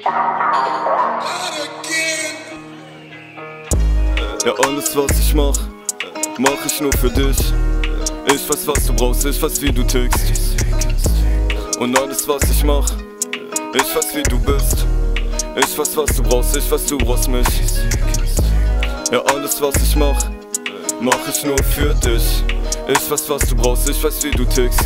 Ja, alles was ich mach ich nur für dich. Ich weiß was du brauchst, ich weiß wie du tickst. Und alles was ich mach, ich weiß wie du bist. Ich weiß was du brauchst, ich weiß du brauchst mich. Ja, alles was ich mach ich nur für dich. Ich weiß was du brauchst, ich weiß wie du tickst.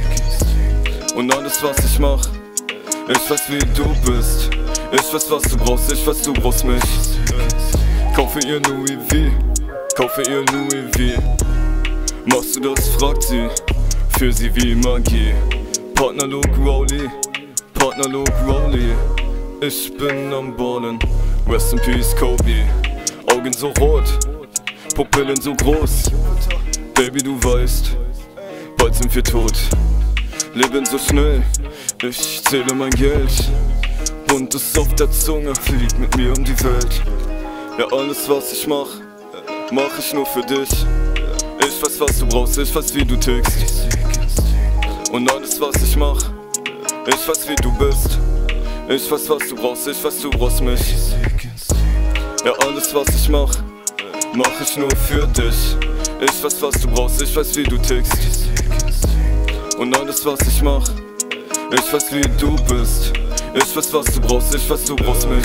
Und alles was ich mach, ich weiß wie du bist. Ich weiß was du brauchst, ich weiß du brauchst mich. Kaufe ihr Louis V, kaufe ihr Louis V. Machst du das, fragt sie, für sie wie Magie. Partner Luke Rowley, Partner Luke Rowley. Ich bin am Ballen, rest in peace Kobe. Augen so rot, Pupillen so groß. Baby du weißt, bald sind wir tot. Leben so schnell, ich zähle mein Geld. Buntes auf der Zunge, fliegt mit mir um die Welt. Ja, alles was ich mach ich nur für dich. Ich weiß was du brauchst, ich weiß wie du tickst. Und alles was ich mach, ich weiß wie du bist. Ich weiß was du brauchst, ich weiß du brauchst mich. Ja, alles was ich mach ich nur für dich. Ich weiß was du brauchst, ich weiß wie du tickst. Und alles was ich mach, ich weiß wie du bist. Ich weiß was du brauchst, ich weiß du brauchst mich.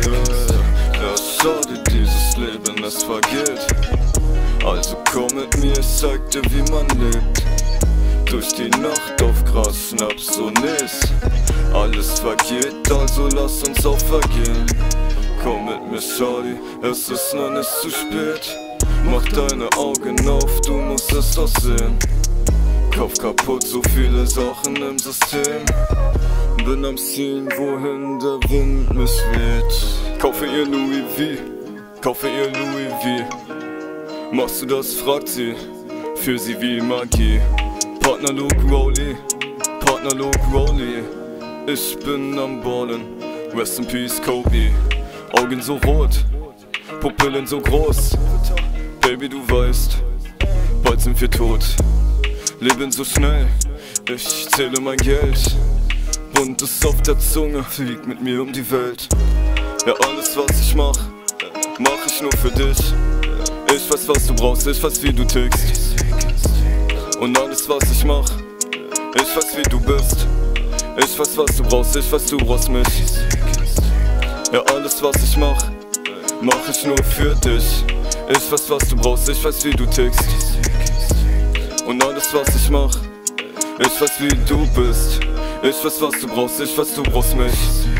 Ja, schade dieses Leben, es vergeht. Also komm mit mir, ich zeig dir wie man lebt. Durch die Nacht auf Gras, Schnaps und Nis. Alles vergeht, also lass uns auch vergehen. Komm mit mir, Shawty, es ist noch nicht zu spät. Mach deine Augen auf, du musst es doch sehen. Kopf kaputt, so viele Sachen im System. Bin am Ziehen, wohin der Wind mich weht. Kaufe ihr Louis V, kaufe ihr Louis V. Machst du das, fragt sie, für sie wie Magie. Partner Luke Rowley, Partner Luke Rowley. Ich bin am Ballen, rest in peace Kobe. Augen so rot, Pupillen so groß. Baby du weißt, bald sind wir tot. Leben so schnell, ich zähle mein Geld. Buntes auf der Zunge, fliegt mit mir um die Welt. Ja, alles was ich mach ich nur für dich. Ich weiß was du brauchst, ich weiß wie du tickst. Und alles was ich mach, ich weiß wie du bist. Ich weiß was du brauchst, ich weiß du brauchst mich. Ja, alles was ich mach ich nur für dich. Ich weiß was du brauchst, ich weiß wie du tickst. Und alles was ich mach, ich weiß wie du bist. Ich weiß was du brauchst, ich weiß du brauchst mich.